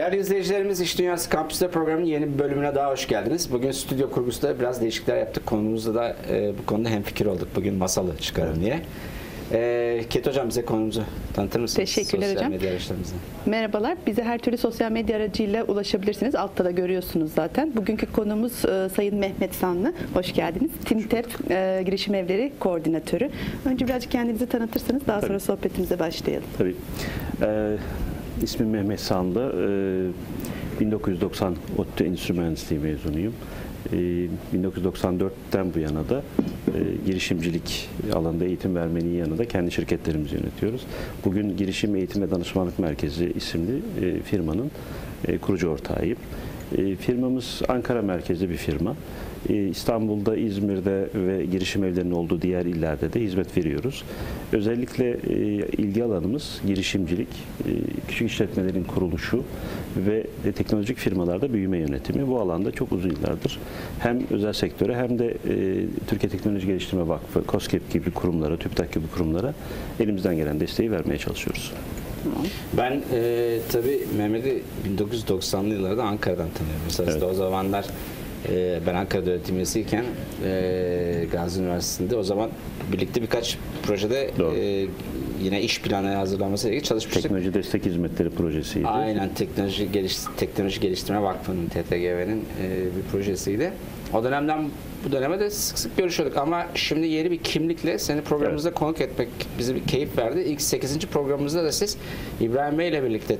Değerli izleyicilerimiz, İş Dünyası Kampüs'te programının yeni bir bölümüne daha hoş geldiniz. Bugün stüdyo kurgusunda biraz değişiklikler yaptık. Konumuzda da bu konuda hemfikir olduk. Bugün masalı çıkarın diye. Ket Hocam, bize konumuzu tanıtır mısınız? Teşekkürler hocam. Medya araçlarımızdan. Merhabalar. Bize her türlü sosyal medya aracıyla ulaşabilirsiniz. Altta da görüyorsunuz zaten. Bugünkü konumuz Sayın Mehmet Sanlı. Hoş geldiniz. TİMTEP Girişim Evleri Koordinatörü. Önce birazcık kendinizi tanıtırsanız daha sonra sohbetimize başlayalım. Tabii. İsmim Mehmet Sanlı. 1990 ODTÜ Endüstri Mühendisliği mezunuyum. 1994'ten bu yana da girişimcilik alanında eğitim vermenin yanında kendi şirketlerimizi yönetiyoruz. Bugün Girişim Eğitim ve Danışmanlık Merkezi isimli firmanın kurucu ortağıyım. Firmamız Ankara merkezli bir firma. İstanbul'da, İzmir'de ve girişim evlerinin olduğu diğer illerde de hizmet veriyoruz. Özellikle ilgi alanımız girişimcilik, küçük işletmelerin kuruluşu ve teknolojik firmalarda büyüme yönetimi. Bu alanda çok uzun yıllardır hem özel sektöre hem de Türkiye Teknoloji Geliştirme Vakfı, KOSGEB gibi kurumlara, TÜBİTAK gibi kurumlara elimizden gelen desteği vermeye çalışıyoruz. Ben tabii Mehmet'i 1990'lı yıllarda Ankara'dan tanıyorum. Mesela evet. O zamanlar ben Ankara'da öğretim üyesiyken Gazi Üniversitesi'nde o zaman birlikte birkaç projede yine iş planı hazırlanması ile çalışmıştık. Teknoloji Destek Hizmetleri projesiydi. Aynen, Teknoloji Geliştirme Vakfı'nın, TTGV'nin bir projesiydi. O dönemden bu döneme de sık sık görüşüyorduk ama şimdi yeni bir kimlikle seni programımızda konuk etmek bize bir keyif verdi. İlk 8. programımızda da siz İbrahim Bey ile birlikte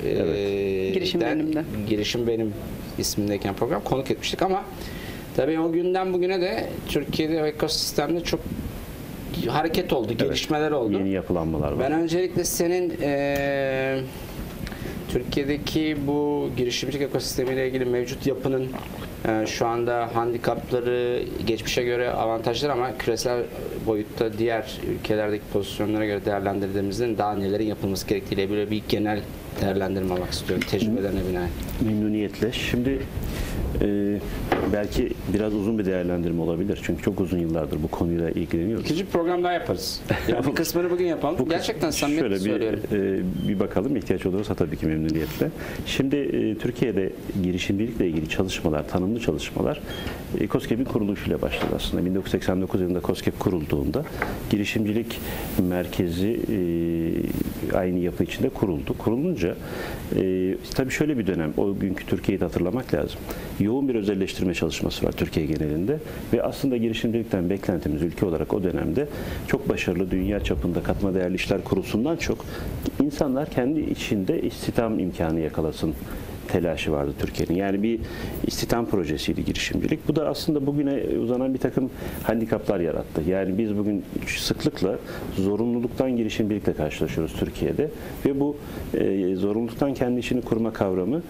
Girişim Benim ismindeyken program konuk etmiştik ama tabii o günden bugüne de Türkiye'de o ekosistemde çok hareket oldu, gelişmeler oldu. Yeni yapılanmalar var. Ben öncelikle senin Türkiye'deki bu girişimcilik ekosistemiyle ilgili mevcut yapının şu anda handikapları, geçmişe göre avantajları ama küresel boyutta diğer ülkelerdeki pozisyonlara göre değerlendirdiğimizde daha nelerin yapılması gerektiğiyle böyle bir genel değerlendirme almak istiyorum tecrübelerine binaen. Memnuniyetle. Şimdi belki biraz uzun bir değerlendirme olabilir. Çünkü çok uzun yıllardır bu konuyla ilgileniyoruz. İkinci bir program daha yaparız. Yani bir kısmını bugün yapalım. Gerçekten samimiyetle söylüyorum. Bir bakalım, ihtiyaç olursa tabii ki memnuniyetle. Şimdi Türkiye'de girişimcilikle ilgili çalışmalar, tanımlı çalışmalar KOSGEB'in kuruluşuyla başladı aslında. 1989 yılında KOSGEB kurulduğunda girişimcilik merkezi aynı yapı içinde kuruldu. Kurulunca tabii şöyle bir dönem, o günkü Türkiye'yi de hatırlamak lazım. Yoğun bir özelleştirme çalışması var Türkiye genelinde ve aslında girişimcilikten beklentimiz ülke olarak o dönemde çok başarılı, dünya çapında katma değerli işler kurulsundan çok insanlar kendi içinde istihdam imkanı yakalasın telaşı vardı Türkiye'nin. Yani bir istihdam projesiydi girişimcilik. Bu da aslında bugüne uzanan bir takım handikaplar yarattı. Yani biz bugün sıklıkla zorunluluktan girişimcilikle karşılaşıyoruz Türkiye'de ve bu zorunluluktan kendi işini kurma kavramı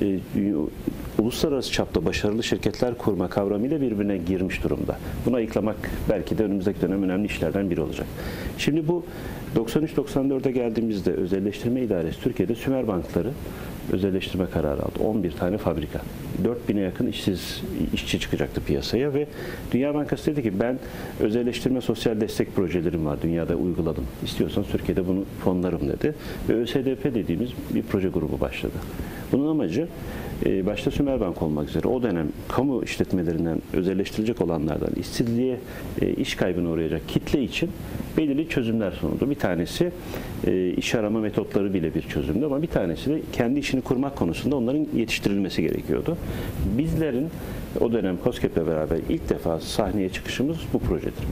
uluslararası çapta başarılı şirketler kurma kavramıyla birbirine girmiş durumda. Bunu ayıklamak belki de önümüzdeki dönem önemli işlerden biri olacak. Şimdi bu 93-94'e geldiğimizde özelleştirme idaresi Türkiye'de Sümer Bankları özelleştirme kararı aldı. 11 tane fabrika. 4000'e yakın işçi çıkacaktı piyasaya ve Dünya Bankası dedi ki ben özelleştirme sosyal destek projelerim var. Dünyada uyguladım. İstiyorsanız Türkiye'de bunu fonlarım dedi. Ve ÖSDP dediğimiz bir proje grubu başladı. Bunun amacı başta Sümerbank olmak üzere o dönem kamu işletmelerinden özelleştirilecek olanlardan işsizliğe, iş kaybına uğrayacak kitle için belirli çözümler sunuldu. Bir tanesi iş arama metotları bile bir çözümdü ama bir tanesi de kendi işini kurmak konusunda onların yetiştirilmesi gerekiyordu. Bizlerin o dönem KOSGEB'le beraber ilk defa sahneye çıkışımız bu projedir.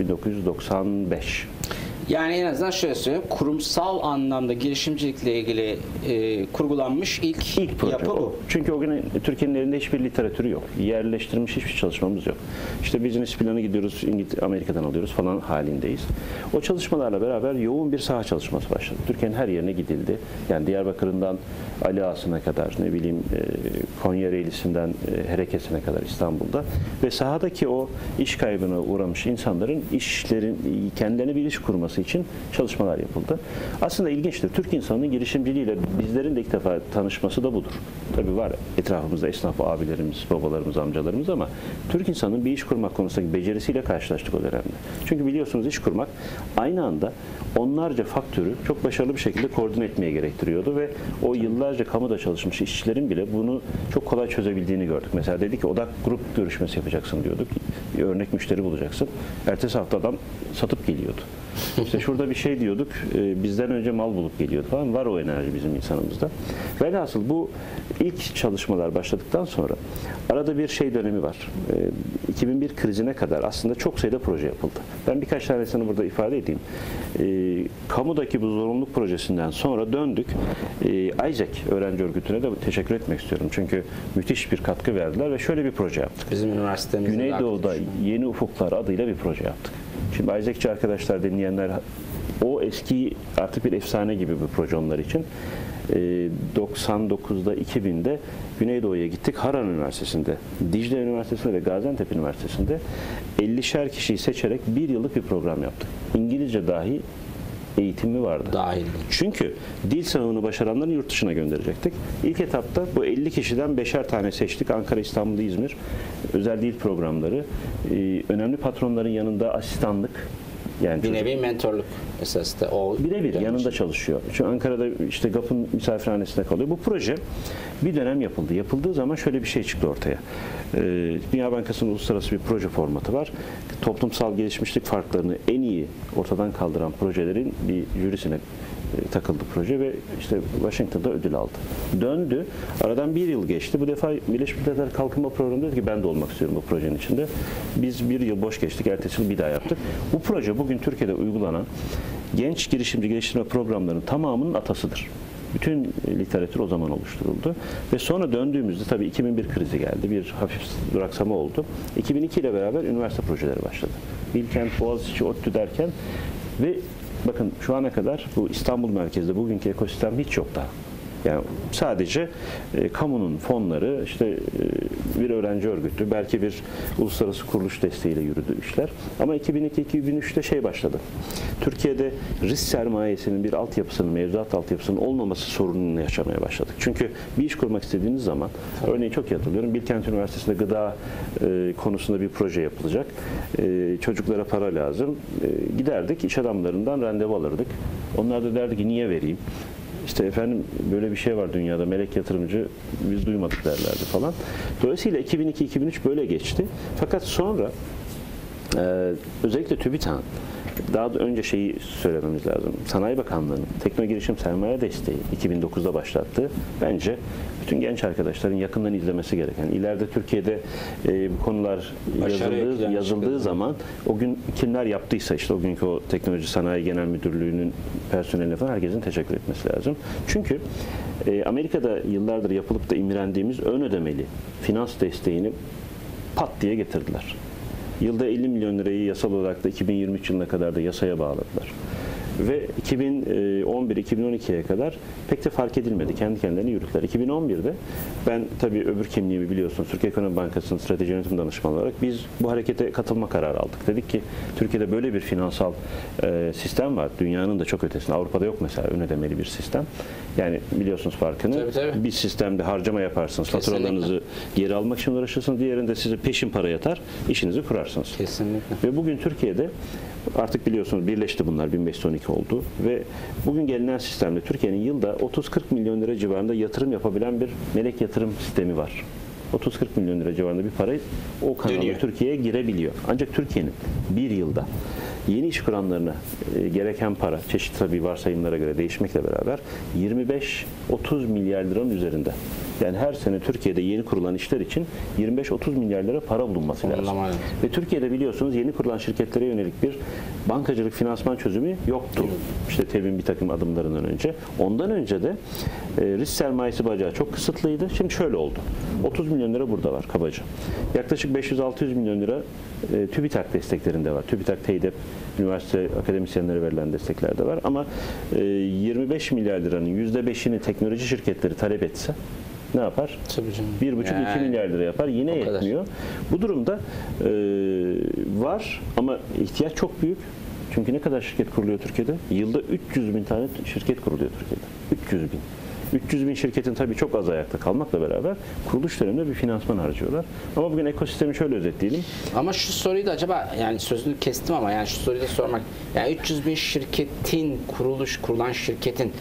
1995. Yani en azından şöyle söyleyeyim, kurumsal anlamda girişimcilikle ilgili kurgulanmış ilk yapı bu. Çünkü o gün Türkiye'nin elinde hiçbir literatürü yok. Yerleştirilmiş hiçbir çalışmamız yok. İşte business planı gidiyoruz, Amerika'dan alıyoruz falan halindeyiz. O çalışmalarla beraber yoğun bir saha çalışması başladı. Türkiye'nin her yerine gidildi. Yani Diyarbakır'ından Ali Ağası'na kadar, ne bileyim Konya Reylisi'nden Herekes'ine kadar İstanbul'da ve sahadaki o iş kaybına uğramış insanların kendilerine bir iş kurması olması için çalışmalar yapıldı. Aslında ilginçtir. Türk insanının girişimciliğiyle bizlerin de ilk defa tanışması da budur. Tabii var etrafımızda esnaf abilerimiz, babalarımız, amcalarımız ama Türk insanının bir iş kurmak konusundaki becerisiyle karşılaştık o dönemde. Çünkü biliyorsunuz iş kurmak aynı anda onlarca faktörü çok başarılı bir şekilde koordine etmeye gerektiriyordu ve o yıllarca kamuda çalışmış işçilerin bile bunu çok kolay çözebildiğini gördük. Mesela dedi ki odak grup görüşmesi yapacaksın diyorduk. Bir örnek müşteri bulacaksın. Ertesi hafta adam satıp geliyordu. İşte şurada bir şey diyorduk, bizden önce mal bulup geliyordu falan. Var o enerji bizim insanımızda. Velhasıl bu ilk çalışmalar başladıktan sonra arada bir şey dönemi var. 2001 krizine kadar aslında çok sayıda proje yapıldı. Ben birkaç tanesini burada ifade edeyim. Kamudaki bu zorunluluk projesinden sonra döndük. Isaac öğrenci örgütüne de teşekkür etmek istiyorum. Çünkü müthiş bir katkı verdiler ve şöyle bir proje yaptık. Bizim üniversitemizde Güneydoğu'da Yeni Ufuklar adıyla bir proje yaptık. Şimdi Isaac'çi arkadaşlar, dinleyenler, o eski artık bir efsane gibi bir proje onlar için. 99'da 2000'de Güneydoğu'ya gittik. Harran Üniversitesi'nde, Dicle Üniversitesi'nde ve Gaziantep Üniversitesi'nde 50'şer kişiyi seçerek bir yıllık bir program yaptık. İngilizce dahi eğitimi vardı. dahil. Çünkü dil sınavını başaranları yurt dışına gönderecektik. İlk etapta bu 50 kişiden 5'er tane seçtik. Ankara, İstanbul, İzmir. Özel dil programları. Önemli patronların yanında asistanlık. Yani Bir nevi mentorluk esas da o. birebir yanında çalışıyor. Çünkü Ankara'da işte GAP'ın misafirhanesinde kalıyor. Bu proje bir dönem yapıldı. Yapıldığı zaman şöyle bir şey çıktı ortaya. Dünya Bankası'nın uluslararası bir proje formatı var. Toplumsal gelişmişlik farklarını en iyi ortadan kaldıran projelerin bir jürisine takıldı proje ve işte Washington'da ödül aldı. Döndü. Aradan bir yıl geçti. Bu defa Birleşmiş Milletler Kalkınma Programı dedi ki ben de olmak istiyorum bu projenin içinde. Biz bir yıl boş geçtik. Ertesi yıl bir daha yaptık. Bu proje bugün Türkiye'de uygulanan genç girişimci geliştirme programlarının tamamının atasıdır. Bütün literatür o zaman oluşturuldu. Ve sonra döndüğümüzde tabii 2001 krizi geldi. Bir hafif duraksama oldu. 2002 ile beraber üniversite projeleri başladı. Bilkent, Boğaziçi, ODTÜ derken ve bakın şu ana kadar bu İstanbul merkezde bugünkü ekosistem hiç yok daha. Yani sadece kamunun fonları, işte bir öğrenci örgütü, belki bir uluslararası kuruluş desteğiyle yürüdü işler. Ama 2002-2003'te şey başladı. Türkiye'de risk sermayesinin bir altyapısının, mevzuat altyapısının olmaması sorununu yaşamaya başladık. Çünkü bir iş kurmak istediğiniz zaman, örneğin çok iyi hatırlıyorum, Bilkent Üniversitesi'nde gıda konusunda bir proje yapılacak. Çocuklara para lazım. Giderdik, iş adamlarından randevu alırdık. Onlar da derdi ki niye vereyim? İşte efendim böyle bir şey var dünyada, melek yatırımcı, biz duymadık derlerdi falan. Dolayısıyla 2002-2003 böyle geçti. Fakat sonra özellikle TÜBİTAK'ın, daha da önce şeyi söylememiz lazım. Sanayi Bakanlığı'nın Tekno Girişim Sermaye Desteği 2009'da başlattığı, bence bütün genç arkadaşların yakından izlemesi gereken, ileride Türkiye'de bu konular yazıldığı zaman o gün kimler yaptıysa, işte o günkü o Teknoloji Sanayi Genel Müdürlüğü'nün personeline falan herkesin teşekkür etmesi lazım. Çünkü Amerika'da yıllardır yapılıp da imrendiğimiz ön ödemeli finans desteğini pat diye getirdiler. Yılda 50 milyon lirayı yasal olarak da 2023 yılına kadar da yasaya bağladılar. Ve 2011-2012'ye kadar pek de fark edilmedi. Kendi kendilerini yürüttüler. 2011'de ben tabii öbür kimliğimi biliyorsunuz, Türkiye Ekonomi Bankası'nın strateji yönetim danışmanı olarak biz bu harekete katılma kararı aldık. Dedik ki Türkiye'de böyle bir finansal sistem var. Dünyanın da çok ötesinde. Avrupa'da yok mesela ön ödemeli bir sistem. Yani biliyorsunuz farkını. Tabii. Bir sistemde harcama yaparsınız. Kesinlikle. Faturalarınızı geri almak için uğraşırsınız. Diğerinde size peşin para yatar. İşinizi kurarsınız. Kesinlikle. Ve bugün Türkiye'de artık biliyorsunuz birleşti bunlar, 1512 oldu ve bugün gelinen sistemde Türkiye'nin yılda 30-40 milyon lira civarında yatırım yapabilen bir melek yatırım sistemi var. 30-40 milyon lira civarında bir para o kanalda Türkiye'ye girebiliyor. Ancak Türkiye'nin bir yılda yeni iş kuranlarına gereken para, çeşitli tabii varsayımlara göre değişmekle beraber 25-30 milyar liranın üzerinde. Yani her sene Türkiye'de yeni kurulan işler için 25-30 milyar lira para bulunması lazım. Ve Türkiye'de biliyorsunuz yeni kurulan şirketlere yönelik bir bankacılık finansman çözümü yoktu. İşte TEB'in bir takım adımlarından önce. Ondan önce de risk sermayesi bacağı çok kısıtlıydı. Şimdi şöyle oldu. 30 milyon lira burada var kabaca. Yaklaşık 500-600 milyon lira TÜBİTAK desteklerinde var. TÜBİTAK, TEİDEP, üniversite akademisyenlere verilen destekler de var. Ama 25 milyar liranın %5'ini teknoloji şirketleri talep etse ne yapar? 1,5-2 milyar lira yapar. Yine yetmiyor. Bu durumda var ama ihtiyaç çok büyük. Çünkü ne kadar şirket kuruluyor Türkiye'de? Yılda 300 bin tane şirket kuruluyor Türkiye'de. 300 bin. 300 bin şirketin tabii çok az ayakta kalmakla beraber kuruluş döneminde bir finansman harcıyorlar. Ama bugün ekosistemi şöyle özetleyelim. Ama şu soruyu da acaba, yani sözünü kestim ama yani şu soruyu da sormak. Yani 300 bin şirketin, kurulan şirketin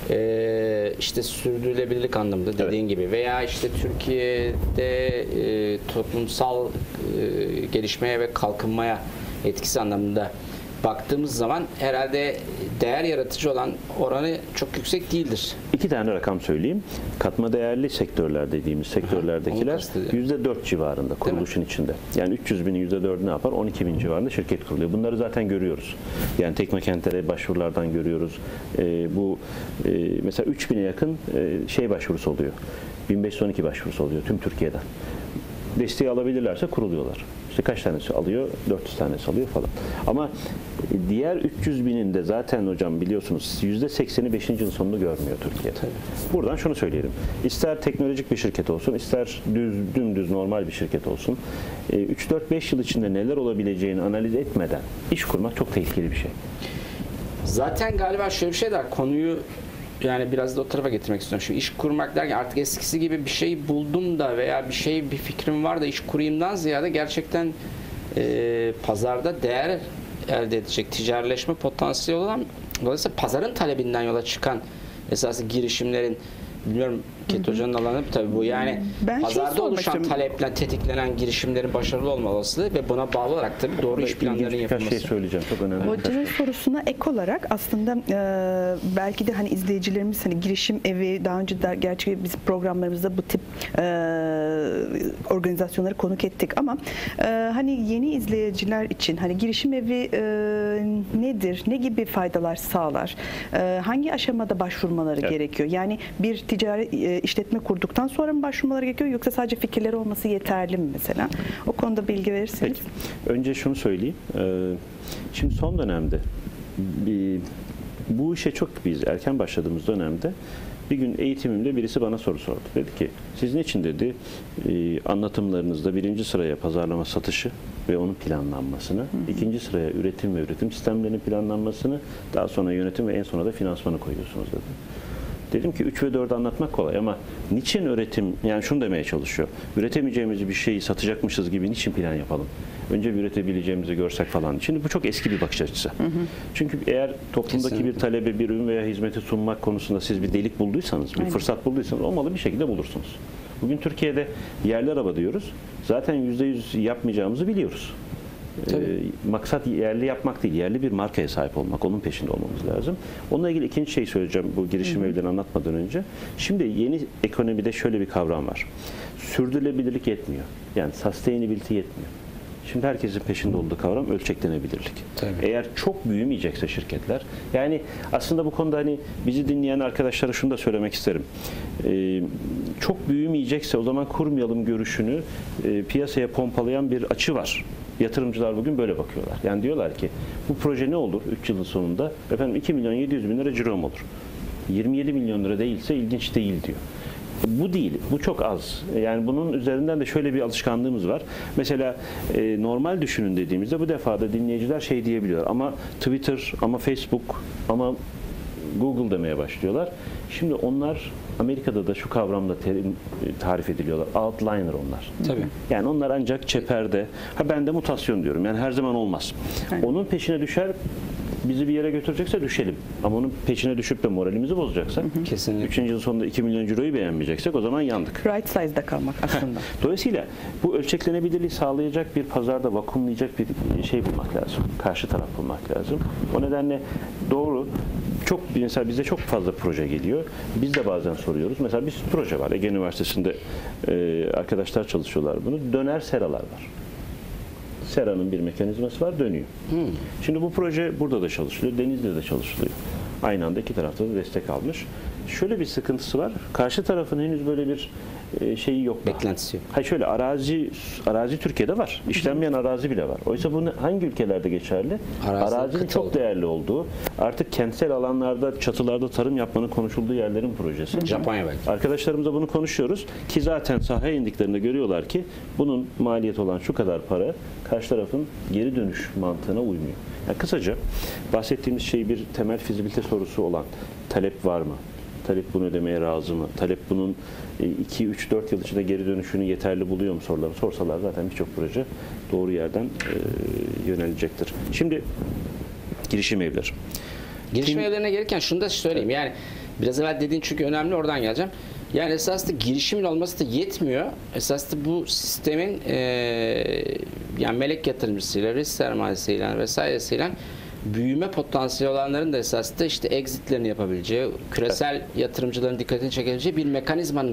işte sürdürülebilirlik anlamında dediğin gibi veya işte Türkiye'de toplumsal gelişmeye ve kalkınmaya etkisi anlamında baktığımız zaman herhalde değer yaratıcı olan oranı çok yüksek değildir. 2 tane rakam söyleyeyim. Katma değerli sektörler dediğimiz sektörlerdekiler %4 civarında kuruluşun içinde. Yani 300 binin %4'ü ne yapar? 12 bin civarında şirket kuruluyor. Bunları zaten görüyoruz. Yani Teknokentlere başvurulardan görüyoruz. Mesela 3000'e yakın başvurusu oluyor. 1512 başvurusu oluyor tüm Türkiye'den. Desteği alabilirlerse kuruluyorlar. İşte kaç tanesi alıyor? 400 tanesi alıyor falan. Ama diğer 300 binin de zaten hocam biliyorsunuz %80'i 5. yılın sonunu görmüyor Türkiye'de. Buradan şunu söyleyelim. İster teknolojik bir şirket olsun, ister dümdüz normal bir şirket olsun. 3-4-5 yıl içinde neler olabileceğini analiz etmeden iş kurmak çok tehlikeli bir şey. Zaten galiba şöyle bir şey de konuyu yani biraz da o tarafa getirmek istiyorum. Şu iş kurmak derken artık eskisi gibi bir şey buldum da veya bir fikrim var da iş kurayımdan ziyade gerçekten pazarda değer elde edecek, ticarileşme potansiyeli olan, dolayısıyla pazarın talebinden yola çıkan esaslı girişimlerin, bilmiyorum Keto Hoca'nın alanı tabii bu. Yani ben pazarda oluşan taleple tetiklenen girişimlerin başarılı olma olasılığı ve buna bağlı olarak tabii doğru iş planlarının yapılması. Birkaç şey söyleyeceğim. Çok önemli. Hocanın sorusuna ek olarak aslında belki de hani izleyicilerimiz hani girişim evi daha önce de gerçi biz programlarımızda bu tip organizasyonları konuk ettik ama hani yeni izleyiciler için hani girişim evi nedir? Ne gibi faydalar sağlar? Hangi aşamada başvurmaları gerekiyor? Yani bir ticari işletme kurduktan sonra mı başvurmaları gerekiyor yoksa sadece fikirleri olması yeterli mi mesela? O konuda bilgi verirseniz. Peki. Önce şunu söyleyeyim. Şimdi son dönemde bu işe çok biz erken başladığımız dönemde bir gün eğitimimde birisi bana soru sordu. Dedi ki siz niçin dedi anlatımlarınızda birinci sıraya pazarlama satışı ve onun planlanmasını, ikinci sıraya üretim ve üretim sistemlerinin planlanmasını, daha sonra yönetim ve en sona da finansmanı koyuyorsunuz dedi. Dedim ki 3 ve 4'ü anlatmak kolay ama niçin üretim, yani şunu demeye çalışıyor. Üretemeyeceğimiz bir şeyi satacakmışız gibi niçin plan yapalım? Önce bir üretebileceğimizi görsek falan. Şimdi bu çok eski bir bakış açısı. Çünkü eğer toplumdaki bir talebe, bir ürün veya hizmeti sunmak konusunda siz bir delik bulduysanız, bir fırsat bulduysanız olmalı bir şekilde bulursunuz. Bugün Türkiye'de yerli araba diyoruz. Zaten %100 yapmayacağımızı biliyoruz. Maksat yerli yapmak değil, yerli bir markaya sahip olmak, onun peşinde olmamız lazım. Onunla ilgili ikinci şey söyleyeceğim bu girişim evlerini anlatmadan önce. Şimdi yeni ekonomide şöyle bir kavram var. Sürdürülebilirlik yetmiyor. Yani sustainability yetmiyor. Şimdi herkesin peşinde olduğu kavram ölçeklenebilirlik. Tabii. Eğer çok büyümeyecekse şirketler, yani aslında bu konuda hani bizi dinleyen arkadaşlara şunu da söylemek isterim. Çok büyümeyecekse o zaman kurmayalım görüşünü piyasaya pompalayan bir açı var. Yatırımcılar bugün böyle bakıyorlar. Yani diyorlar ki bu proje ne olur 3 yılın sonunda? Efendim 2 milyon 700 bin lira cirom olur. 27 milyon lira değilse ilginç değil diyor. Bu değil. Bu çok az. Yani bunun üzerinden de şöyle bir alışkanlığımız var. Mesela normal düşünün dediğimizde bu defa da dinleyiciler şey diyebiliyor. Ama Twitter, ama Facebook, ama Google demeye başlıyorlar. Şimdi onlar Amerika'da da şu kavramla tarif ediliyorlar. Outliner onlar. Tabii. Yani onlar ancak çeperde. Ben de mutasyon diyorum. Yani her zaman olmaz. Evet. Onun peşine düşer, bizi bir yere götürecekse düşelim. Ama onun peşine düşüp de moralimizi bozacaksa, Kesinlikle. 3. yıl sonunda 2 milyon ciroyu beğenmeyeceksek o zaman yandık. Right size'da kalmak aslında. Dolayısıyla bu ölçeklenebilirliği sağlayacak bir pazarda vakumlayacak bir şey bulmak lazım. Karşı taraf bulmak lazım. O nedenle doğru. Mesela bize çok fazla proje geliyor. Biz de bazen soruyoruz. Mesela bir proje var. Ege Üniversitesi'nde arkadaşlar çalışıyorlar bunu. Döner seralar var. Seranın bir mekanizması var, dönüyor. Şimdi bu proje burada da çalışılıyor, Denizli'de de çalışılıyor. Aynı anda iki tarafta da destek almış. Şöyle bir sıkıntısı var. Karşı tarafın henüz böyle bir şeyi yok. Beklentisi yok. Hayır şöyle arazi Türkiye'de var. İşlenmeyen arazi bile var. Oysa bunu hangi ülkelerde geçerli? Arazinin çok değerli olduğu, artık kentsel alanlarda, çatılarda tarım yapmanın konuşulduğu yerlerin projesi. Japonya belki. Arkadaşlarımızla bunu konuşuyoruz ki zaten sahaya indiklerinde görüyorlar ki bunun maliyeti olan şu kadar para karşı tarafın geri dönüş mantığına uymuyor. Yani kısaca bahsettiğimiz şey bir temel fizibilite sorusu olan talep var mı? Talep bunu ödemeye razı mı? Talep bunun 2, 3, 4 yıl içinde geri dönüşünü yeterli buluyor mu sorularını sorsalar zaten birçok proje doğru yerden yönelecektir. Şimdi girişim evleri. Girişim evlerine gelirken şunu da söyleyeyim. Yani biraz evvel dediğin çünkü önemli, oradan geleceğim. Yani esasında girişimin olması da yetmiyor. Esasında bu sistemin yani melek yatırımcısıyla, risk sermayesiyle vesairesiyle büyüme potansiyeli olanların da esasında işte exitlerini yapabileceği, küresel yatırımcıların dikkatini çekebileceği bir mekanizmanın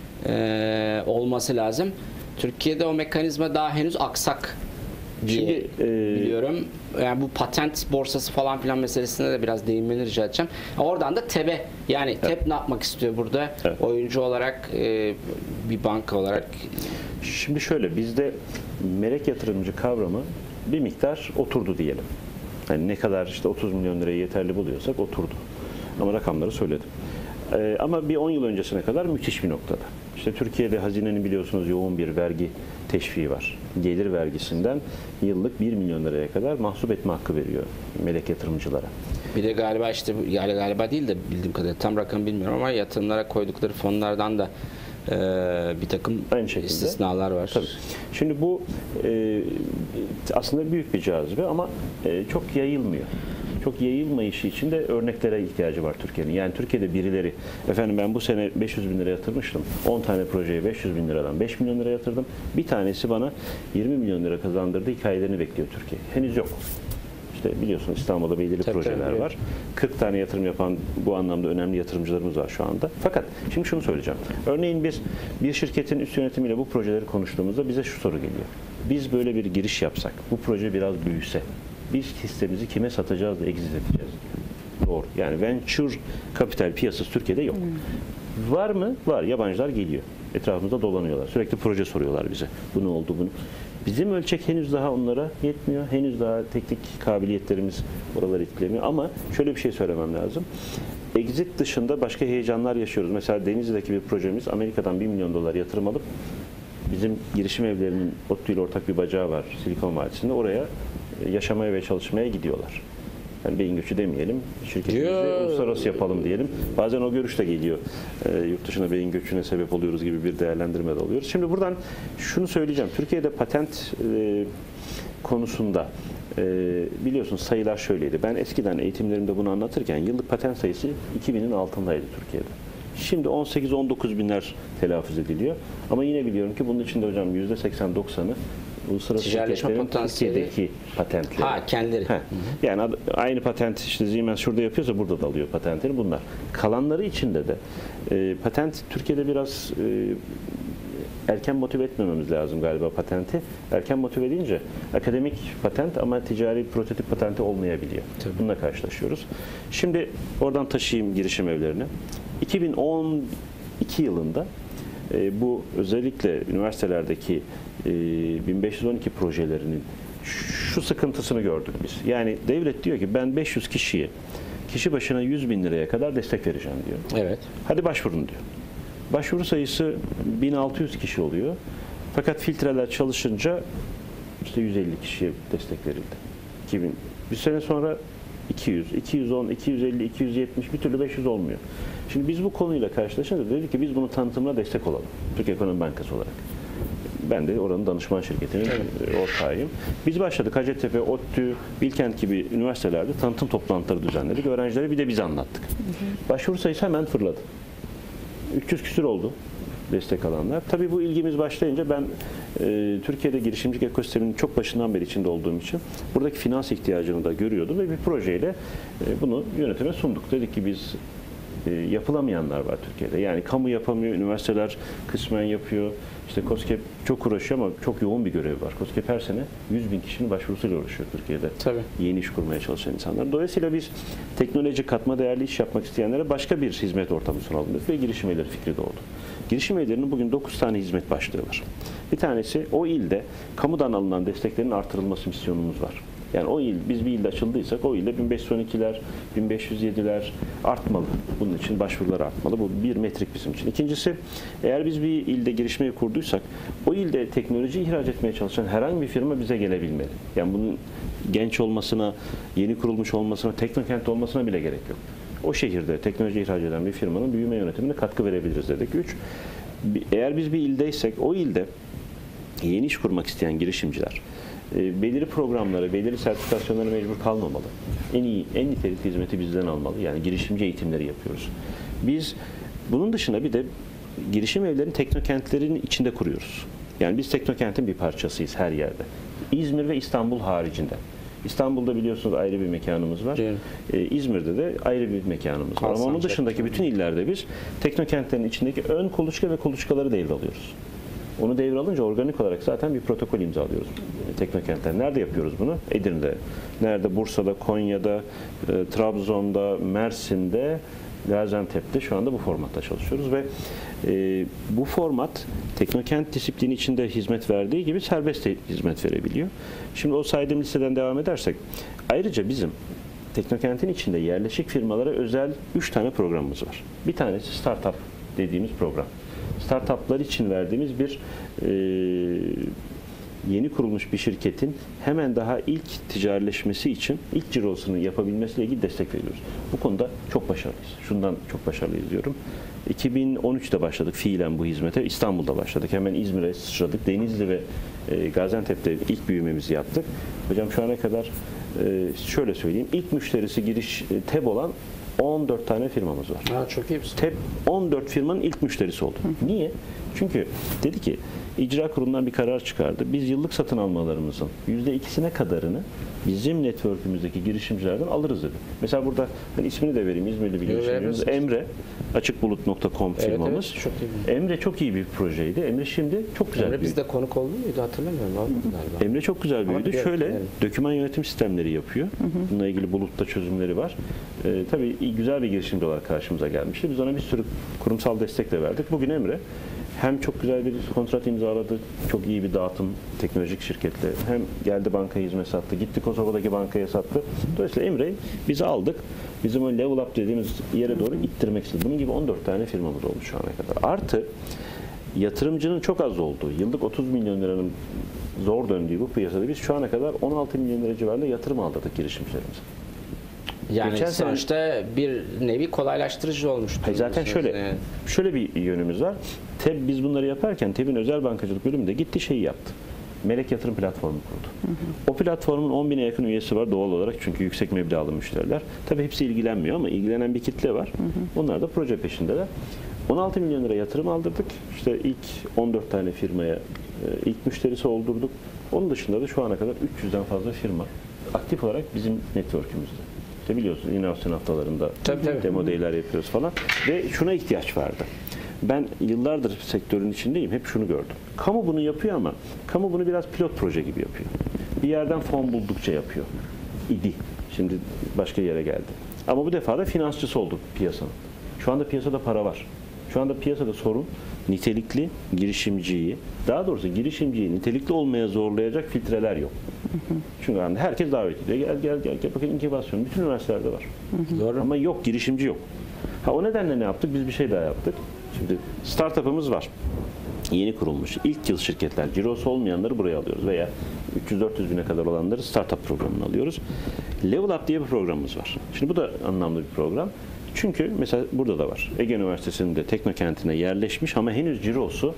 olması lazım. Türkiye'de o mekanizma daha henüz aksak diye biliyorum. Yani bu patent borsası falan filan meselesine de biraz değinmeni rica edeceğim. Oradan da TEB'e, yani TEB ne yapmak istiyor burada? Evet. Oyuncu olarak, bir banka olarak. Şimdi şöyle, bizde melek yatırımcı kavramı bir miktar oturdu diyelim. Yani ne kadar işte 30 milyon liraya yeterli buluyorsak oturdu. Ama rakamları söyledim. Ama bir 10 yıl öncesine kadar müthiş bir noktada. İşte Türkiye'de hazinenin biliyorsunuz yoğun bir vergi teşviği var. Gelir vergisinden yıllık 1 milyon liraya kadar mahsup etme hakkı veriyor melek yatırımcılara. Bir de galiba işte yani galiba değil de bildiğim kadarıyla tam rakam bilmiyorum ama yatırımlara koydukları fonlardan da bir takım istisnalar var. Tabii. Şimdi bu aslında büyük bir cazibe ama çok yayılmıyor. Çok yayılmayışı için de örneklere ihtiyacı var Türkiye'nin. Yani Türkiye'de birileri, efendim ben bu sene 500 bin lira yatırmıştım. 10 tane projeye 500 bin liradan 5 milyon lira yatırdım. Bir tanesi bana 20 milyon lira kazandırdı hikayelerini bekliyor Türkiye. Henüz yok. İşte biliyorsunuz İstanbul'da belirli projeler var. 40 tane yatırım yapan bu anlamda önemli yatırımcılarımız var şu anda. Fakat şimdi şunu söyleyeceğim. Örneğin biz bir şirketin üst yönetimiyle bu projeleri konuştuğumuzda bize şu soru geliyor. Biz böyle bir giriş yapsak, bu proje biraz büyüse, biz hissemizi kime satacağız da exit edeceğiz? Doğru. Yani venture kapital piyasası Türkiye'de yok. Var mı? Var. Yabancılar geliyor. Etrafımızda dolanıyorlar. Sürekli proje soruyorlar bize. Bu ne oldu? Bunu. Bizim ölçek henüz daha onlara yetmiyor. Henüz daha teknik kabiliyetlerimiz oraları etkilemiyor. Ama şöyle bir şey söylemem lazım. Exit dışında başka heyecanlar yaşıyoruz. Mesela Denizli'deki bir projemiz Amerika'dan 1 milyon dolar yatırım alıp bizim girişim evlerinin ODTÜ ile ortak bir bacağı var Silikon Vadisi'nde. Oraya yaşamaya ve çalışmaya gidiyorlar. Yani beyin göçü demeyelim, şirketimizi uluslararası yapalım diyelim. Bazen o görüş de geliyor. Yurt dışına beyin göçüne sebep oluyoruz gibi bir değerlendirme de alıyoruz. Şimdi buradan şunu söyleyeceğim. Türkiye'de patent konusunda biliyorsunuz sayılar şöyleydi. Ben eskiden eğitimlerimde bunu anlatırken yıllık patent sayısı 2000'in altındaydı Türkiye'de. Şimdi 18-19 binler telaffuz ediliyor. Ama yine biliyorum ki bunun içinde hocam %80-90'ı uluslararası şirketlerin Türkiye'deki patentleri. Ha, kendileri. Yani aynı patent işte Siemens şurada yapıyorsa burada da alıyor patentleri bunlar. Kalanları içinde de patent Türkiye'de biraz erken motive etmememiz lazım galiba patenti. Erken motive edince akademik patent ama ticari prototip patenti olmayabiliyor. Tabii. Bununla karşılaşıyoruz. Şimdi oradan taşıyayım girişim evlerine. 2012 yılında bu özellikle üniversitelerdeki 1512 projelerinin şu sıkıntısını gördük biz. Yani devlet diyor ki ben 500 kişiye kişi başına 100 bin liraya kadar destek vereceğim diyor. Evet. Hadi başvurun diyor. Başvuru sayısı 1600 kişi oluyor. Fakat filtreler çalışınca işte 150 kişiye destek verildi. 2000. Bir sene sonra 200, 210, 250, 270 bir türlü 500 olmuyor. Şimdi biz bu konuyla karşılaşınca dedik ki biz bunu tanıtımına destek olalım. Türkiye Ekonomi Bankası olarak. Ben de oranın danışman şirketinin ortağıyım. Biz başladık Hacettepe, ODTÜ, Bilkent gibi üniversitelerde tanıtım toplantıları düzenledik. Öğrencilere bir de biz anlattık. Başvuru sayısı hemen fırladı. 300 küsur oldu destek alanlar. Tabii bu ilgimiz başlayınca ben Türkiye'de girişimcilik ekosisteminin çok başından beri içinde olduğum için buradaki finans ihtiyacını da görüyordum ve bir projeyle bunu yönetime sunduk. Dedik ki biz yapılamayanlar var Türkiye'de. Yani kamu yapamıyor, üniversiteler kısmen yapıyor. İşte KOSGEB çok uğraşıyor ama çok yoğun bir görevi var. KOSGEB her sene 100.000 kişinin başvurusuyla uğraşıyor Türkiye'de. Tabii. Yeni iş kurmaya çalışan insanlar. Dolayısıyla biz teknoloji, katma değerli iş yapmak isteyenlere başka bir hizmet ortamı sunalım ve girişim evleri fikri doğdu. Girişim evlerinin bugün 9 tane hizmet başlığı var. Bir tanesi o ilde kamudan alınan desteklerin artırılması misyonumuz var. Yani o il, biz bir ilde açıldıysak o ilde 1512'ler, 1507'ler artmalı. Bunun için başvurular artmalı. Bu bir metrik bizim için. İkincisi, eğer biz bir ilde girişmeyi kurduysak o ilde teknoloji ihraç etmeye çalışan herhangi bir firma bize gelebilmeli. Yani bunun genç olmasına, yeni kurulmuş olmasına, teknokent olmasına bile gerek yok. O şehirde teknoloji ihraç eden bir firmanın büyüme yönetimine katkı verebiliriz dedik. 3, eğer biz bir ildeysek o ilde yeni iş kurmak isteyen girişimciler belirli programlara, belirli sertifikasyonlara mecbur kalmamalı. En iyi, en nitelikli hizmeti bizden almalı. Yani girişimci eğitimleri yapıyoruz. Biz bunun dışında bir de girişim evlerini teknokentlerin içinde kuruyoruz. Yani biz teknokentin bir parçasıyız her yerde. İzmir ve İstanbul haricinde. İstanbul'da biliyorsunuz ayrı bir mekanımız var. İzmir'de de ayrı bir mekanımız var. Ama onun dışındaki bütün illerde biz teknokentlerin içindeki ön kuluçka ve kuluçkaları devralıyoruz. Onu devralınca organik olarak zaten bir protokol imzalıyoruz teknokentler. Nerede yapıyoruz bunu? Edirne'de. Nerede? Bursa'da, Konya'da, Trabzon'da, Mersin'de, Gaziantep'te şu anda bu formatta çalışıyoruz ve bu format teknokent disiplini içinde hizmet verdiği gibi serbest de hizmet verebiliyor. Şimdi o saydığım listeden devam edersek, ayrıca bizim teknokentin içinde yerleşik firmalara özel 3 tane programımız var. Bir tanesi startup dediğimiz program. Startuplar için verdiğimiz bir yeni kurulmuş bir şirketin hemen daha ilk ticarileşmesi için ilk cirosunu yapabilmesiyle ilgili destek veriyoruz. Bu konuda çok başarılıyız. Şundan çok başarılıyız diyorum. 2013'te başladık fiilen bu hizmete. İstanbul'da başladık. Hemen İzmir'e sıçradık. Denizli ve Gaziantep'te ilk büyümemizi yaptık. Hocam şu ana kadar şöyle söyleyeyim. İlk müşterisi TEB olan 14 tane firmamız var. Ha, çok iyi bir şey. TEB 14 firmanın ilk müşterisi oldu. Niye? Çünkü dedi ki icra kurulundan bir karar çıkardı. Biz yıllık satın almalarımızın %2'sine kadarını bizim network'ümüzdeki girişimcilerden alırız dedi. Mesela burada ben ismini de vereyim. İzmirli biliyorsunuz. Emre açıkbulut.com firmamız. Evet, çok iyi. Emre çok iyi bir projeydi. Emre şimdi çok güzel. Emre bizde konuk oldu muydu hatırlamıyorum. Galiba. Emre çok güzel büyüdü. Şöyle döküman yönetim sistemleri yapıyor. Bununla ilgili bulutta çözümleri var. Tabii güzel bir girişimci olarak karşımıza gelmişti. Biz ona bir sürü kurumsal destek de verdik. Bugün Emre hem çok güzel bir kontrat imzaladı, çok iyi bir dağıtım teknolojik şirketle, hem geldi bankaya hizmet sattı, gitti Kosova'daki bankaya sattı. Dolayısıyla Emre'yi bizi aldık. Bizim o level up dediğimiz yere doğru ittirmek istedik. Bunun gibi 14 tane firmamız oldu şu ana kadar. Artı yatırımcının çok az olduğu, yıllık 30 milyon liranın zor döndüğü bu piyasada biz şu ana kadar 16 milyon lira civarında yatırım aldırdık girişimcilerimize. Yani Geçen sonuçta bir nevi kolaylaştırıcı olmuş. Zaten şöyle bir yönümüz var. TEB biz bunları yaparken TEB'in özel bankacılık bölümünde gitti şeyi yaptı. Melek Yatırım Platformu kurdu. O platformun 10.000'e yakın üyesi var doğal olarak çünkü yüksek meblağlı müşteriler. Tabii hepsi ilgilenmiyor ama ilgilenen bir kitle var. Onlar da proje peşindeler. 16 milyon lira yatırım aldırdık. İşte ilk 14 tane firmaya ilk müşterisi oldurduk. Onun dışında da şu ana kadar 300'den fazla firma aktif olarak bizim network'ümüzde. İşte biliyorsunuz inovasyon haftalarında demo day'ler yapıyoruz falan ve şuna ihtiyaç vardı. Ben yıllardır sektörün içindeyim. Hep şunu gördüm. Kamu bunu yapıyor ama kamu bunu biraz pilot proje gibi yapıyor. Bir yerden fon buldukça yapıyor. İdi. Şimdi başka yere geldi. Ama bu defa da finansçısı oldu piyasanın. Şu anda piyasada para var. Şu anda piyasada sorun nitelikli girişimciyi, daha doğrusu girişimciyi nitelikli olmaya zorlayacak filtreler yok. Çünkü yani herkes davet ediyor. Gel bakın inkübasyon. Bütün üniversitelerde var. Doğru. Ama yok, girişimci yok. O nedenle ne yaptık? Biz bir şey daha yaptık. Şimdi startup'ımız var. Yeni kurulmuş. İlk yıl şirketler, cirosu olmayanları buraya alıyoruz veya 300-400 bine kadar olanları startup programına alıyoruz. Level Up diye bir programımız var. Şimdi bu da anlamlı bir program. Çünkü mesela burada da var. Ege Üniversitesi'nde teknokentine yerleşmiş ama henüz cirosu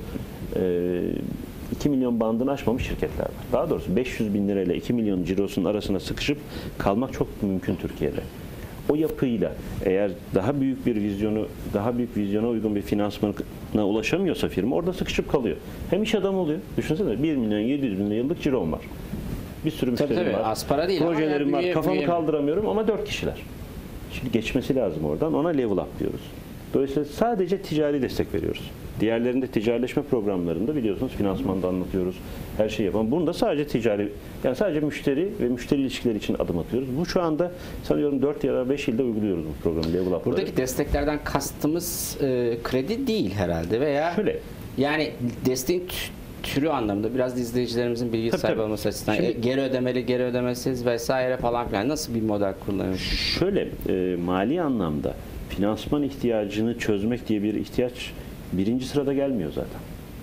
2 milyon bandını aşmamış şirketler var. Daha doğrusu 500 bin lirayla 2 milyon cirosunun arasına sıkışıp kalmak çok mümkün Türkiye'de. O yapıyla eğer daha büyük vizyona uygun bir finansmana ulaşamıyorsa firma orada sıkışıp kalıyor. Hem iş adamı oluyor. Düşünsene 1 milyon 700 bin lira yıllık cirom var. Bir sürü müşterim var. Az para değil. Projelerim var. Kafamı kaldıramıyorum ama 4 kişiler. geçmesi lazım oradan. Ona level up diyoruz. Dolayısıyla sadece ticari destek veriyoruz. Diğerlerinde ticaretleşme programlarında biliyorsunuz finansmanda anlatıyoruz. Her şeyi yapan. Bunu da sadece ticari, yani sadece müşteri ve müşteri ilişkileri için adım atıyoruz. Bu şu anda sanıyorum 4 ya da 5 ilde uyguluyoruz bu programı, level up'ları. Buradaki desteklerden kastımız kredi değil herhalde veya Şöyle. yani desteğin türü anlamında biraz da izleyicilerimizin bilgi Tabii, sahibi tabii. olması açısından Şimdi- geri ödemeli, geri ödemesiz vesaire falan filan nasıl bir model kullanıyorsunuz? Şöyle, mali anlamda finansman ihtiyacını çözmek diye bir ihtiyaç birinci sırada gelmiyor zaten.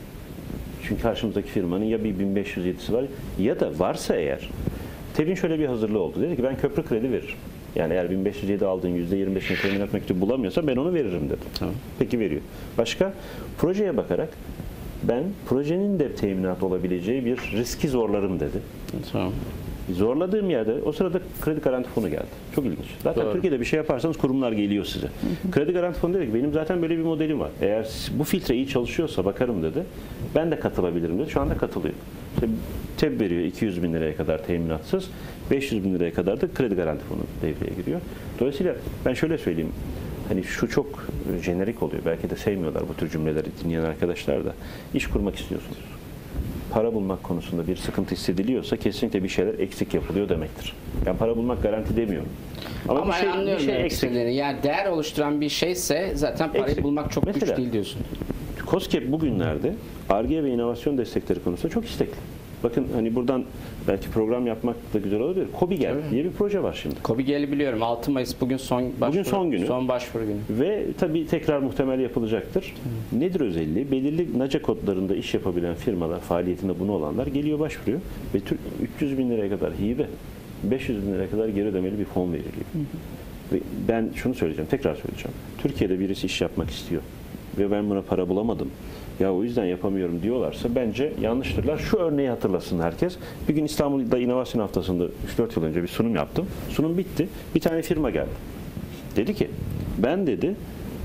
Çünkü karşımızdaki firmanın ya bir 1507'si var ya da varsa eğer, TEB'in şöyle bir hazırlığı oldu. Dedi ki ben köprü kredi veririm. Yani eğer 1507 aldığın %25'ini teminat mektubu bulamıyorsa ben onu veririm dedi. Tamam. Peki veriyor. Başka? Projeye bakarak ben projenin de teminat olabileceği bir riski zorlarım dedi. Tamam. Zorladığım yerde o sırada kredi garanti fonu geldi. Çok ilginç. Zaten Doğru. Türkiye'de bir şey yaparsanız kurumlar geliyor size. Kredi garanti fonu dedi ki benim zaten böyle bir modelim var. Eğer bu filtre iyi çalışıyorsa bakarım dedi. Ben de katılabilirim dedi. Şu anda katılıyor. İşte TEB veriyor 200 bin liraya kadar teminatsız. 500 bin liraya kadar da kredi garanti fonu devreye giriyor. Dolayısıyla ben şöyle söyleyeyim. Hani şu çok jenerik oluyor. Belki de sevmiyorlar bu tür cümleleri dinleyen arkadaşlar da. İş kurmak istiyorsunuz. Para bulmak konusunda bir sıkıntı hissediliyorsa kesinlikle bir şeyler eksik yapılıyor demektir. Yani para bulmak garanti demiyorum. Ama bir şey, ben anlıyorum bir şey demek eksik. istediğini. Yani değer oluşturan bir şeyse zaten parayı Eksik. bulmak çok güç Mesela- değil diyorsun. KOSGEB bugünlerde Ar-Ge ve inovasyon destekleri konusunda çok istekli. Bakın hani buradan belki program yapmak da güzel olabilir. KOBİGEL diye bir proje var şimdi. KOBİGEL'i biliyorum. 6 Mayıs bugün son başvuru, son günü. Son başvuru günü. Ve tabii tekrar muhtemel yapılacaktır. Nedir özelliği? Belirli NACA kodlarında iş yapabilen firmalar, faaliyetinde bunu olanlar geliyor başvuruyor ve 300 bin liraya kadar hibe, 500 bin liraya kadar geri ödemeli bir fon veriliyor. Ve ben şunu söyleyeceğim, tekrar söyleyeceğim. Türkiye'de birisi iş yapmak istiyor ve ben buna para bulamadım. Ya o yüzden yapamıyorum diyorlarsa bence yanlıştırlar. Şu örneği hatırlasın herkes. Bir gün İstanbul'da inovasyon haftasında 3-4 yıl önce bir sunum yaptım. Sunum bitti. Bir tane firma geldi. Dedi ki ben dedi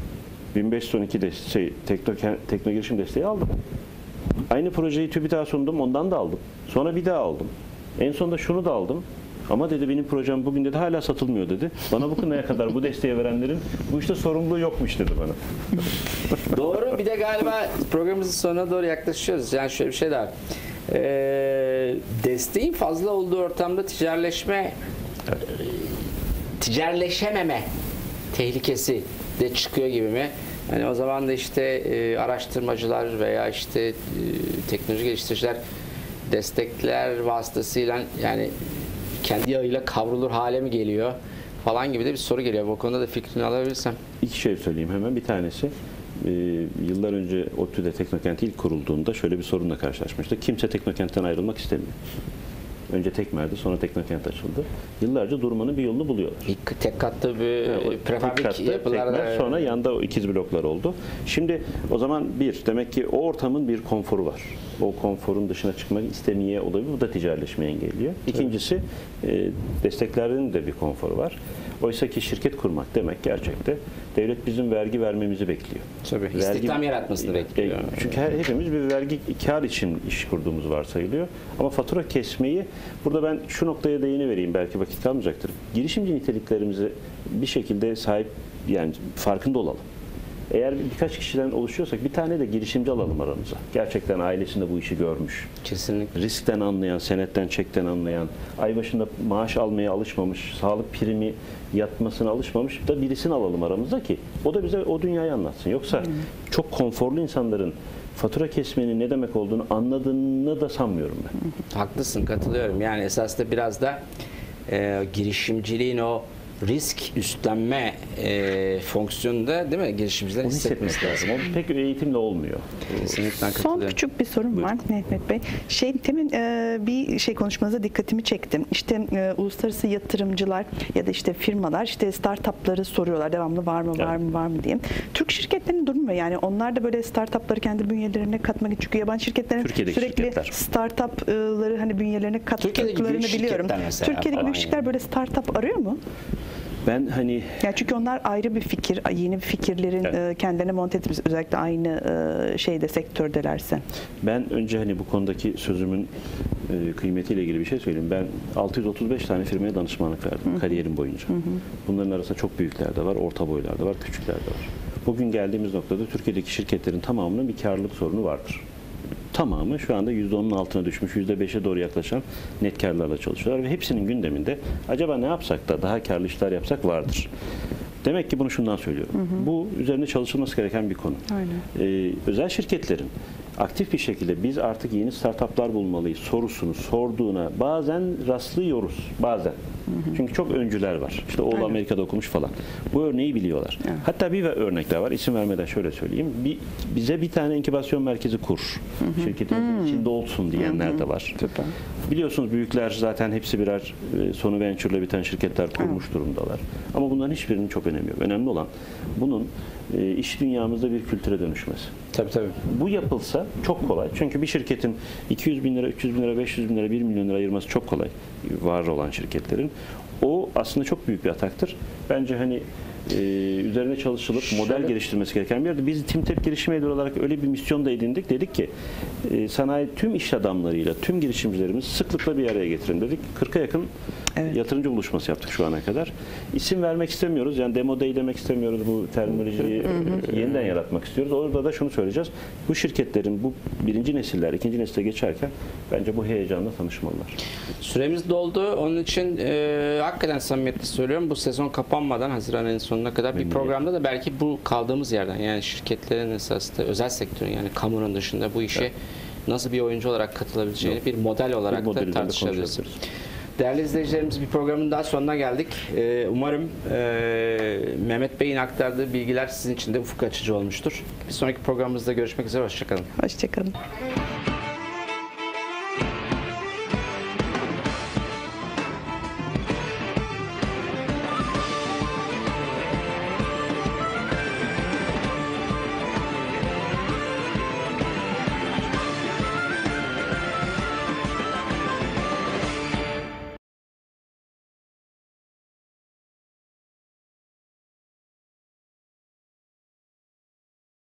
1512 tekno girişim desteği aldım. Aynı projeyi TÜBİTAK'a sundum, ondan da aldım. Sonra bir daha aldım. En sonunda şunu da aldım. Ama dedi benim projem bugün dedi hala satılmıyor dedi. Bana bugüne kadar bu desteği verenlerin bu işte sorumluluğu yokmuş dedi bana. Doğru. Bir de galiba programımızın sonuna doğru yaklaşıyoruz. Yani şöyle bir şey daha. Desteğin fazla olduğu ortamda ticaretleşememe tehlikesi de çıkıyor gibi mi? Yani o zaman da işte araştırmacılar veya işte teknoloji geliştiriciler destekler vasıtasıyla yani kendi yağıyla kavrulur hale mi geliyor falan gibi de bir soru geliyor. Bu konuda da fikrini alabilirsem. İki şey söyleyeyim hemen. Bir tanesi yıllar önce ODTÜ'de Teknokent ilk kurulduğunda şöyle bir sorunla karşılaşmıştık. Kimse Teknokent'ten ayrılmak istemiyor. Önce Tekmer'di, sonra Teknokent açıldı. Yıllarca durmanın bir yolunu buluyorlar. İlk tek katlı bir Tek prefabrik katlı yapılarda. Tekmer, sonra yanda o ikiz bloklar oldu. Şimdi o zaman demek ki o ortamın bir konforu var. O konforun dışına çıkmak istemeye olabilir. Bu da ticaretleşmeyi engelliyor. İkincisi desteklerin de bir konforu var. Oysa ki şirket kurmak demek gerçekte devlet bizim vergi vermemizi bekliyor. Tabii, istihdam yaratmasını bekliyor. Çünkü hepimiz bir vergi kar için iş kurduğumuz varsayılıyor. Ama fatura kesmeyi burada ben şu noktaya değinivereyim, belki vakit kalmayacaktır. Girişimci niteliklerimizi bir şekilde sahip, yani farkında olalım. Eğer birkaç kişiden oluşuyorsak bir tane de girişimci alalım aramıza. Gerçekten ailesinde bu işi görmüş. Kesinlikle. Riskten anlayan, senetten, çekten anlayan, ay başında maaş almaya alışmamış, sağlık primi yatmasına alışmamış da birisini alalım aramızda ki o da bize o dünyayı anlatsın. Yoksa çok konforlu insanların fatura kesmenin ne demek olduğunu anladığını da sanmıyorum ben. Haklısın, katılıyorum. Yani esasında biraz da girişimciliğin o risk üstlenme fonksiyonunda değil mi? Girişimciler Onu hissetmesi hissetmek lazım. lazım. O pek eğitimle olmuyor. Kesinlikle Son katılıyorum. küçük bir sorum var Mehmet Bey. Temin bir şey konuşmanıza dikkatimi çekti. İşte uluslararası yatırımcılar ya da işte firmalar işte startupları soruyorlar devamlı var mı var mı var mı diye. Türk şirketlerinin durumu yani onlar da böyle startupları kendi bünyelerine katmak için çünkü yabancı şirketlerin Türkiye'deki sürekli şirketler. startupları hani bünyelerine Türkiye'deki kattıklarını büyük biliyorum. şirketler mesela Türkiye'deki falan büyük şirketler yani. böyle startup arıyor mu? Ben hani Ya çünkü onlar ayrı bir fikir, yeni bir fikirlerin Evet. kendilerine monte etmiş, özellikle aynı şeyde sektördelerse. ben önce hani bu konudaki sözümün kıymetiyle ilgili bir şey söyleyeyim. Ben 635 tane firmaya danışmanlık verdim kariyerim boyunca. Bunların arasında çok büyükler de var, orta boylar da var, küçükler de var. Bugün geldiğimiz noktada Türkiye'deki şirketlerin tamamının bir karlılık sorunu vardır. Tamamı şu anda %10'un altına düşmüş, %5'e doğru yaklaşan net karlarla çalışıyorlar ve hepsinin gündeminde acaba ne yapsak da daha karlı işler yapsak vardır. Demek ki bunu şundan söylüyorum. Bu üzerinde çalışılması gereken bir konu. Aynen. Özel şirketlerin aktif bir şekilde biz artık yeni startuplar bulmalıyız sorusunu sorduğuna bazen rastlıyoruz. Bazen. Çünkü çok öncüler var. İşte oğlu Amerika'da okumuş falan. Bu örneği biliyorlar. Evet. Hatta bir örnek daha var. İsim vermeden şöyle söyleyeyim. Bize bir tane inkübasyon merkezi kur. Şirketimizin içinde olsun diyenler de var. Süper. Biliyorsunuz büyükler zaten hepsi birer sonu venture'la biten şirketler kurmuş durumdalar. Ama bunların hiçbirinin çok önemi yok. Önemli olan bunun iş dünyamızda bir kültüre dönüşmesi. Tabii tabii. Bu yapılsa çok kolay. Çünkü bir şirketin 200 bin lira, 300 bin lira, 500 bin lira, 1 milyon lira ayırması çok kolay. Var olan şirketlerin. O aslında çok büyük bir ataktır. Bence hani üzerine çalışılıp model geliştirmesi gereken bir yerde. Biz TimTep Girişim Evleri olarak öyle bir misyon da edindik. Dedik ki sanayi tüm iş adamlarıyla, tüm girişimcilerimizi sıklıkla bir araya getirin dedik. 40'a yakın yatırımcı buluşması yaptık şu ana kadar. İsim vermek istemiyoruz. Yani demo day demek istemiyoruz. Bu terminolojiyi yeniden yaratmak istiyoruz. Orada da şunu söyleyeceğiz. Bu şirketlerin bu birinci nesiller, ikinci nesile geçerken bence bu heyecanla tanışmalılar. Süremiz doldu. Onun için hakikaten samimiyetle söylüyorum. Bu sezon kapanmadan Haziran ayının sonuna kadar bir programda da belki bu kaldığımız yerden yani şirketlerin esasında özel sektörün yani kamunun dışında bu işe nasıl bir oyuncu olarak katılabileceğini bir model olarak da tartışabiliriz. Değerli izleyicilerimiz bir programın daha sonuna geldik. Umarım Mehmet Bey'in aktardığı bilgiler sizin için de ufuk açıcı olmuştur. Bir sonraki programımızda görüşmek üzere. Hoşçakalın. Hoşçakalın.